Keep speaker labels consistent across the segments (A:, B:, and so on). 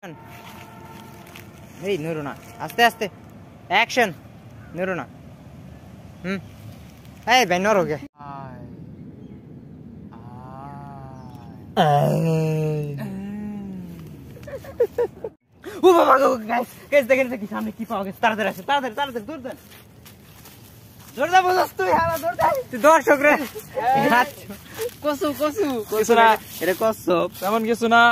A: এই নড়ো না, আস্তে আস্তে অ্যাকশন। নড়ো না। এই ভাই নড়ো গে। ও বাবা গো গাইস, গাইস দেখেন কি সামনে কি পাওয়া গেছে। তাড়াতাড়ি আসো, তাড়াতাড়ি তাড়াতাড়ি দৌড় দেন। দৌড় দা বলছ তুই, হারা দৌড় দা। তুই দর্শক রে। কসু কসু কসু না, এটা কসব
B: তেমন কিছু না।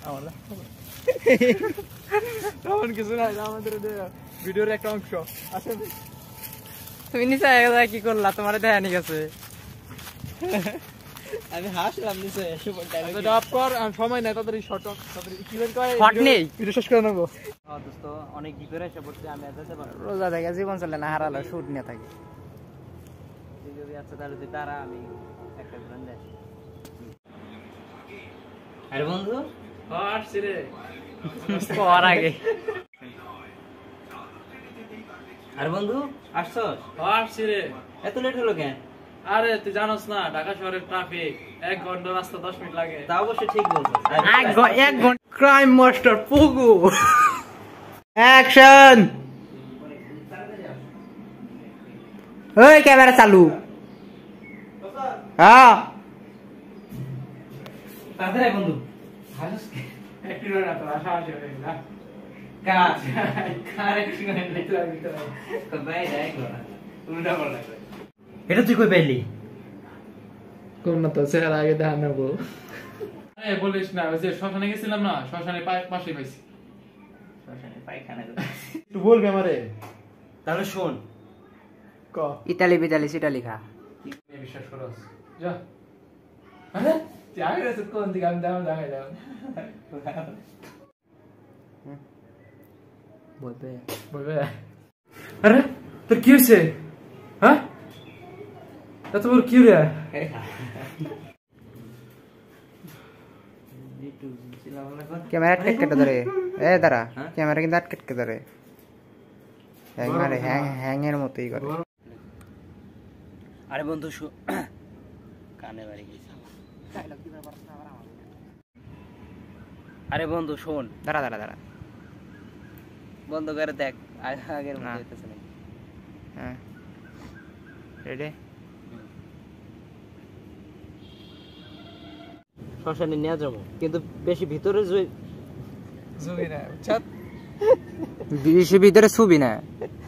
B: তেমন কিছু না, আমাদের ভিডিওর একটা অংশ আছে।
A: তুমি নিচে কি করলা? তোমার দেখা নি গেছে। আমি হাসলাম নিচে এসে
B: ডায়লগ আপ কর। সময় নাই তাড়াতাড়ি শর্ট তাড়াতাড়ি কিভাবে কয়
A: শর্ট নেই,
B: ভিডিও শেষ করে নেব।
A: হ্যাঁ দোস্ত, অনেক ভিতরে এসে পড়ছে। আমি যেতে পারবো রোজা থেকে জীবন চলে না, হারালো শুট নিয়ে থাকি। তুই যদি আচ্ছা তাহলে তুই তারা, আমি একটা প্ল্যান দেখ। আরে বন্ধু
B: আসছি রে
A: পর আগে। আরে বন্ধু আসছস?
B: আসছি রে।
A: এত লেট হলো কেন?
B: আরে তুই জানোস না ঢাকা শহরের ট্রাফিক, 1 ঘন্টা রাস্তা 10 মিনিট লাগে।
A: তা অবশ্যই ঠিক বলছিস। 1 ঘন্টা ক্রাইম মাস্টার পুগু। অ্যাকশন। ওই ক্যামেরা চালু। হ্যাঁ তাড়াতাড়ি বন্ধু।
B: একটু না তো আশা আসে না।
A: কাজ কার অ্যাকশন হইলে তো ভাই দেখো না, উল্টা পাল্টা করে। এটা তুই কই পেলি?
B: কোন না তো স্যার আগে দেখা নেব। এই বলিস না, ওই যে শ্মশানে গেছিলাম না, শ্মশানের পাশেই পাইছি।
A: শ্মশানে পায়খানা।
B: তুই বলবি আমারে?
A: তাহলে শোন,
B: ক
A: ইতালি বিতালি সেটা লেখা।
B: তুই বিশ্বাস করস? যা। আরে তুই আগে গেছিস কোন দিকে? আমি দাম দেখাই দাও।
A: বলবে
B: বলবে। আরে তোর কি হয়েছে? হ্যাঁ এত বড় কি রে?
A: ক্যামেরা আটকে ধরে। এ দাঁড়া, ক্যামেরা কিন্তু আটকে ধরে। হ্যাং মারে, হ্যাং এর মতোই করে। আরে বন্ধু কানে বাড়ি গেছে। আরে বন্ধু শোন। দাঁড়া দাঁড়া দাঁড়া, বন্ধ করে দেখ, আগের মতো হইতেছে নাকি। হ্যাঁ রেডি। শ্মশানে নিয়ে যাবো, কিন্তু বেশি ভিতরে
B: জুবি না ছাত,
A: বেশি ভিতরে ছবি না।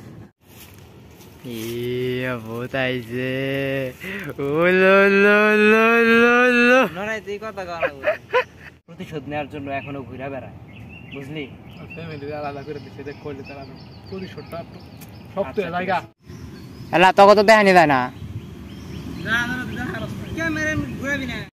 A: ইয়া বহুত আইছে। ওলো লো লো লো লো নরাই তুই কথা কও না। প্রতিশোধ নেওয়ার জন্য এখনো ঘুরে বেড়ায়, বুঝলি?
B: ফ্যামিলি আলাদা করে দিছে, দেখ করলে তারা প্রতিশোধটা সব তো জায়গা।
A: এলা তোকে তো দেখানি যায় না। না না ক্যামেরা ঘুরাবি না।